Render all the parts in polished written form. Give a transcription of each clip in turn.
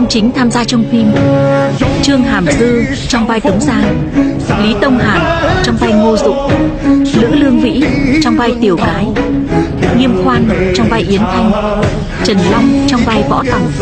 chính tham gia trong phim, Trương Hàm Dư trong vai Tống Giang, Lý Tông Hàn trong vai Ngô Dụng, Lữ Lương Vĩ trong vai Tiểu Cái, Nghiêm Khoan trong vai Yến Thanh, Trần Long trong vai Võ Tòng.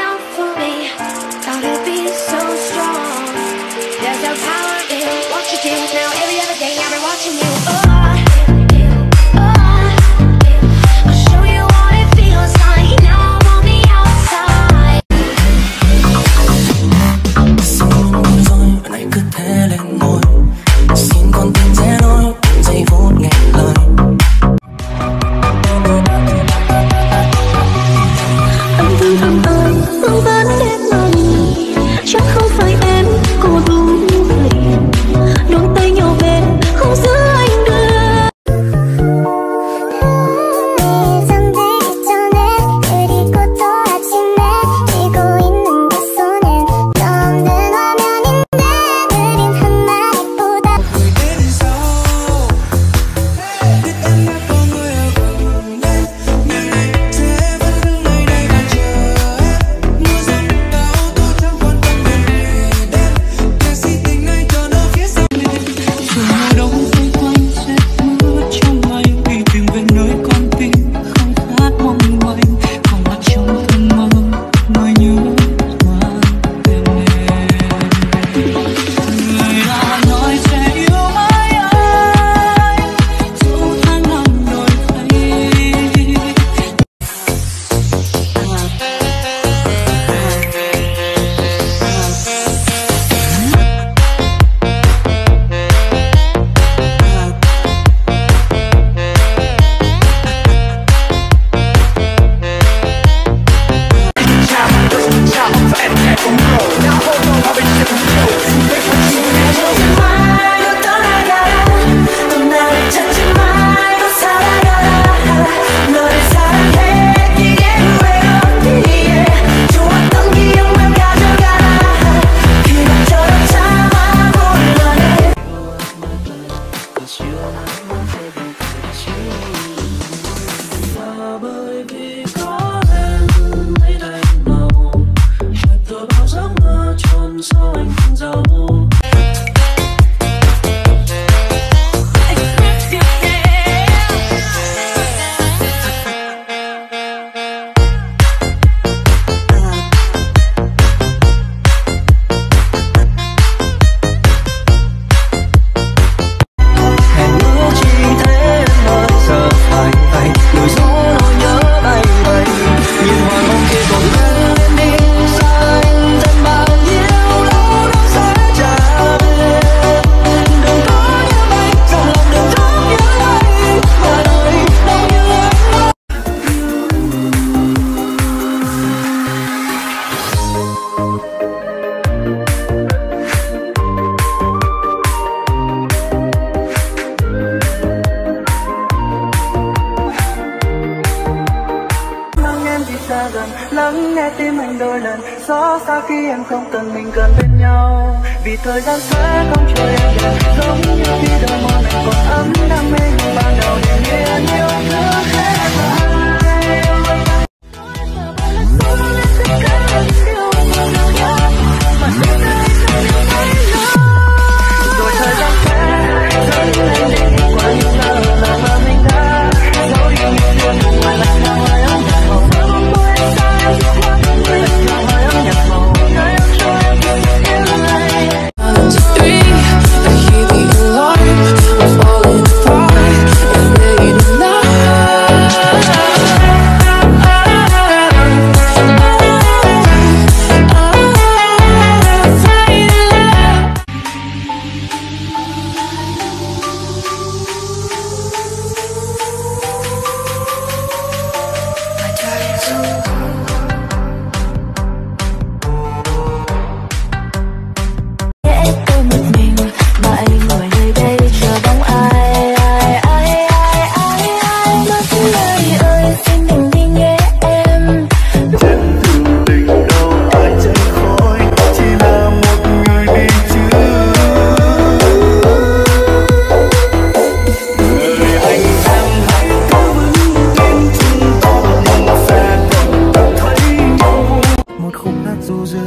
lắng nghe tim anh đôi lần xót xa khi em không cần mình gần bên nhau, vì thời gian sẽ không chờ em được giống như khi đôi môi mình còn ấm đam mê như ban đầu để nghiền yêu thương hết lại. Rồi thời gian sẽ dẫn em đi qua những lời mà mình đã dấu đi những chuyện ngoài lại nào hơi ấm nhạt màu bóng môi em sai người lạnh nào hơi ấm nhạt màu nơi em cho em yêu này. I hear the alarm, I'm falling apart, and they deny.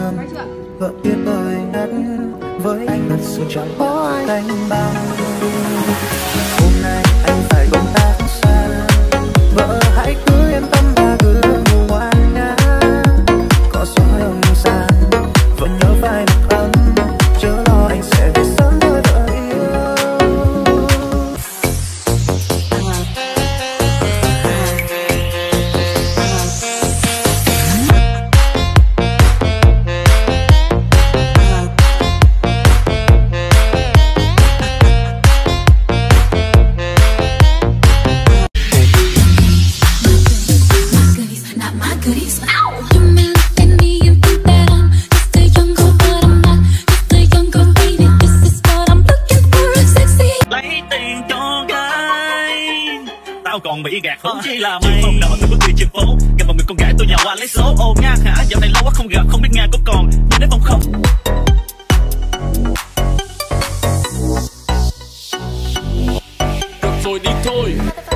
thương. Vợ biết ơi đất với anh thật sự chẳng có ai đánh bằng. Hôm nay anh phải công tác xa, vợ hãy cứ yên tâm và cứ ngủ ngoan nhá. Có gió đông xa vẫn nhớ vai mặc ấm, chớ lo anh sẽ về sớm thôi vợ yêu. Còn bị gạt không chỉ là mày không nợ tôi có cười trên phố gặp một người con gái tôi nhào qua lấy số ô nha hả dạo này lâu quá không gặp không biết nghe có còn nhớ đến phòng không. Được rồi đi thôi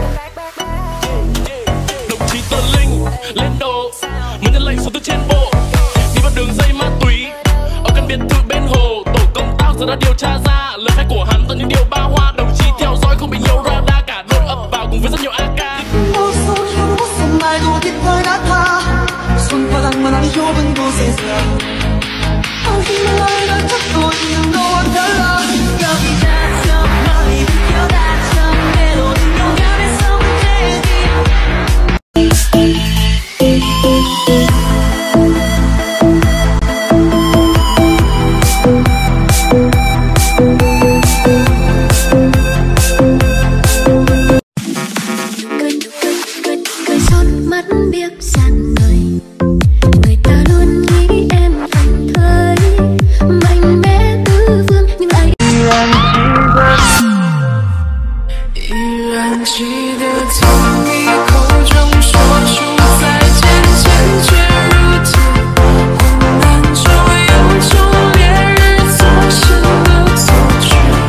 đồng chí Tờ Linh lên đồ mới nhận lệnh xuống từ trên bộ đi vào đường dây ma túy ở căn biệt thự bên hồ tổ công tác giờ đã điều tra ra lời khai của hắn toàn những điều ba hoa đồng chí theo dõi không bị nhiều radar cả đội ập vào cùng với rất nhiều AK. 무슨 말도 깃털 같아 손바닥만 한 좁은 곳에서 힘을 너희가 찾고 있는 너와 달라 여기 닫혀 머리 비켜 닫혀 때로는 용감해서 문제지야. Mắt biết rằng người ta luôn nghĩ em thành thơi mạnh mẽ tư vương nhưng anh 依然记得从你口中说出再见，坚决如铁，昏暗中有种烈日灼身的错觉。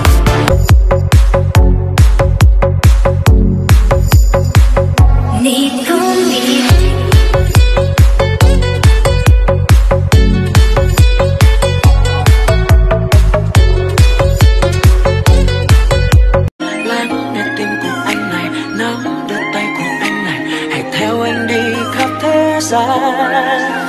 你同意。 Lắng nghe tim của anh này, nắm đôi tay của anh này, hãy theo anh đi khắp thế gian.